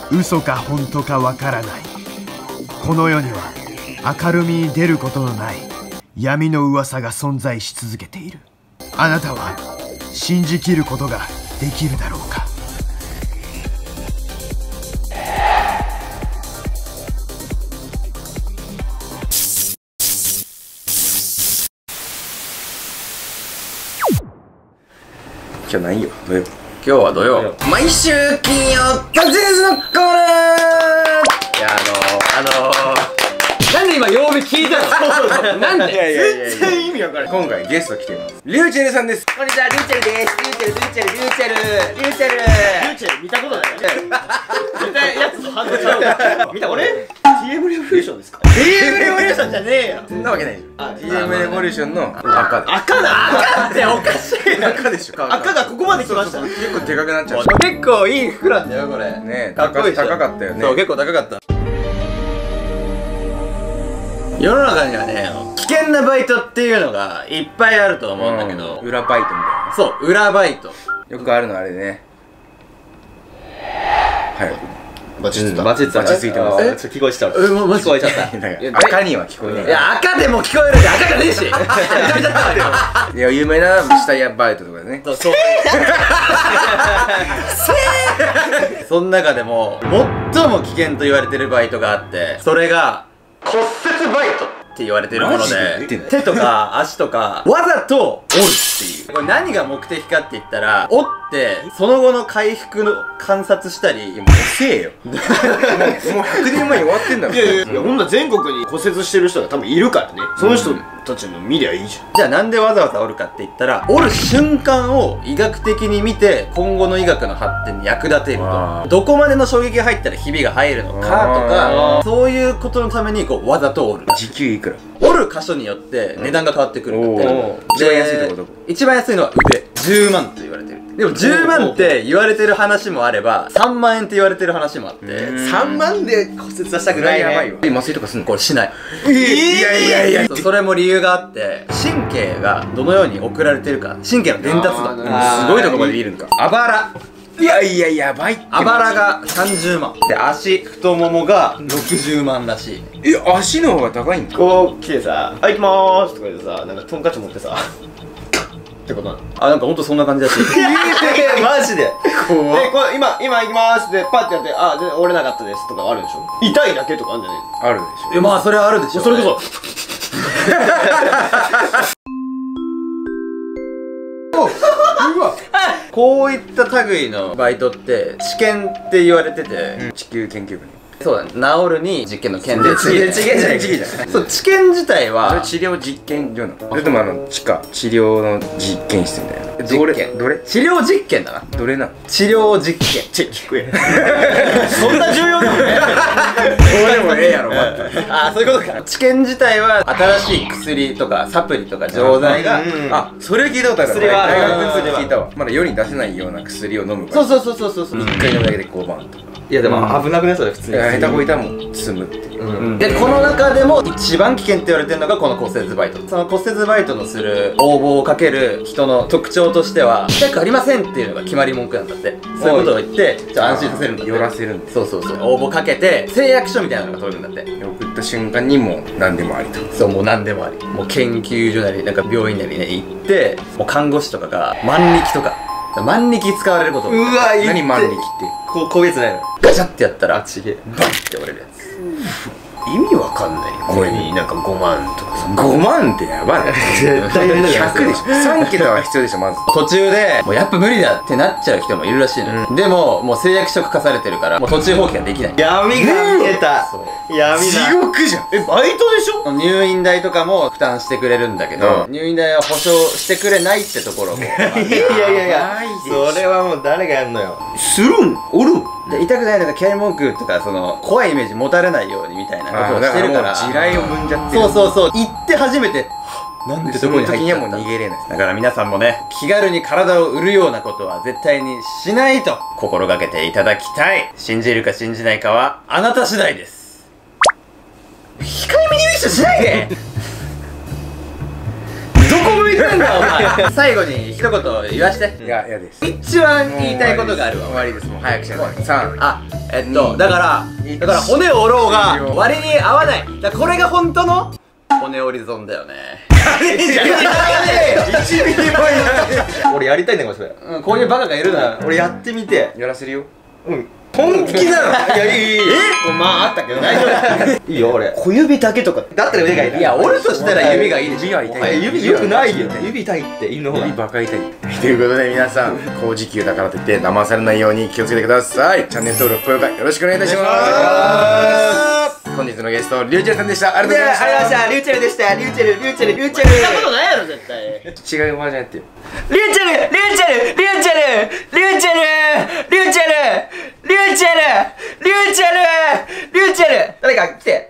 嘘か本当かわからない。この世には明るみに出ることのない闇の噂が存在し続けている。あなたは信じきることができるだろうか。 今日ないよ、土曜。 今日は土曜。毎週金曜特別のコーナー。いやなんで今曜日聞いたの？なんで？ 全然意味わからない。今回ゲスト来ています。リューチェルさんです。 こんにちは、リューチェルです。リューチェル見たことない。見たやつと反応ちゃうから。見た俺 TM レボリューションですか？ TM レボリューションじゃねえよ。 そんなわけないでしょ。TM レボリューションの赤で。 赤っておかしい。 赤でしょ。 赤がここまで来ました。 結構でかくなっちゃう。 結構いい服なんだよ、これ。 ねえ、 かっこいい。 高かったよね。 そう、結構高かった。世の中にはね、危険なバイトっていうのがいっぱいあると思うんだけど、 裏バイトみたいな。 そう、裏バイト。 よくあるのあれね。はい。 バチついた。 バチついてます。 ちょっと聞こえちゃう。 聞こえちゃった。 赤には聞こえない。 いや、赤でも聞こえるんで赤じゃねえし。 いや、有名な下屋バイトとかね。 そう。その中でも最も危険と言われてるバイトがあって、それが骨折バイトって言われてるもので、手とか足とかわざと折るっていう。これ何が目的かって言ったら、折ってその後の回復の観察したり。 もう遅えよ。もう100年前に終わってんだろ。 いやほんなら全国に骨折してる人が多分いるからね。その人たちの見りゃいいじゃん。 じゃあなんでわざわざ折るかって言ったら、折る瞬間を医学的に見て今後の医学の発展に役立てると。どこまでの衝撃が入ったらひびが入るのかとか、そういうことのためにこうわざと折る。 時給いくら？ 折る箇所によって値段が変わってくるんだって。 一番安いとこどこ？ 一番安いのは腕。10万と言われてる。でも10万って言われてる話もあれば、3万円って言われてる話もあって、 3万で骨折はしたくないね。 やばいよ。麻酔とかすんの？ これしない。 いやそれも理由があって、神経がどのように送られてるか、神経の伝達度。 すごいとこまで見るんか。 あばら。 やばいって。 あばらが30万。で、足、太ももが60万らしい。 足の方が高いんか。 こう来てさ、はい、行きまーすとか言ってさ、なんかトンカチ持ってさ、ってことなの。 あ、なんかほんとそんな感じだし。 マジで。 怖っ。 で、これ今行きまーすでパッてやって、あ、全然折れなかったですとかあるでしょ。痛いだけとかあるんじゃねあるでしょ。 まあそれはあるでしょ。 それこそ。 こういった類のバイトって治験って言われてて、 地球研究部ね。 そうだね、治るに実験の験で治験じゃない。 そう、治験自体は治療実験所なの？それとも治療の実験室みたいな。どれ治療実験だな。 どれな？ 治療実験。 聞くやそんな重要でもね。 どうでもええやろ。 あ、そういうことか。治験自体は新しい薬とかサプリとか錠剤が、 あ、それ聞いたことある。 薬は大学の時聞いたわ。まだ世に出せないような薬を飲むから。 そう。 1回飲むだけで5万とか。 いやでも危なくないそれ普通に。 下手こいたもん済むっていう。 で、この中でも一番危険って言われてるのがこの骨折バイト。その骨折バイトのする応募をかける人の特徴としては、痛くありませんっていうのが決まり文句なんだって。そういうことを言って、じゃあ安心させるんだって。 寄らせるんです。 そう。応募かけて、誓約書みたいなのが取れるんだって。 送った瞬間にもう何でもありと。 そう、もう何でもあり。もう研究所なり、なんか病院なりね、行って、もう看護師とかが万力とか、万力使われること。 うわ、 何万力って。 こういうやつないの？ ガチャってやったら、 ちげえ。 バンって折れるやつ。 意味わかんないよ。これになんか5万とかさ。 5万ってやばい。 絶対 100でしょ。3桁は必要でしょ、まず。 途中で、もうやっぱ無理だってなっちゃう人もいるらしいのよ。でも、もう誓約書書かされてるから、もう途中放棄ができない。 闇が見えた。 そう闇地だ。 獄じゃん。 バイトでしょ？ 入院代とかも負担してくれるんだけど、入院代は保証してくれないってところも。 いや、それはもう誰がやんのよ。するん？おるん？ で、痛くないとか、気合い文句とか、その、怖いイメージ持たれないようにみたいなことをしてるから。 地雷を踏んじゃってる。 そう。行って初めて、なんでどこに入っちゃった。 その時にはもう逃げれない。 だから皆さんもね、気軽に体を売るようなことは絶対にしないと心がけていただきたい。信じるか信じないかはあなた次第です。控えめにミスしないでどこ向いてるんだお前。最後に一言言わして。 いや、嫌です。 一番言いたいことがあるわ。 終わりです。もう早くしない。3。 あ、だから骨を折ろうが割に合わない。だからこれが本当の骨折り損だよね。 1ミリもいない。 俺やりたいんだかもしれない。 うん、こういうバカがいるなら俺やってみて。 やらせるよ。 本気なの？いや、いい。 まああったけど大丈夫。 いいよ、俺。 小指だけとかだったら腕が痛い。 いや、折るとしたら指がいいでしょ。 指は痛い。 指良くないよ。指痛いって犬の方が。 指バカ痛い。ということで皆さん、高時給だからといって騙されないように気をつけてください。チャンネル登録、高評価よろしくお願いいたします。本日のゲスト、リュウチェルさんでした。ありがとうございました。 ありがとうございました。リュウチェルでした。リュウチェル。 そんなことないやろ絶対。 違うおばあちゃんやってよ。 リュウチェル。誰か来て。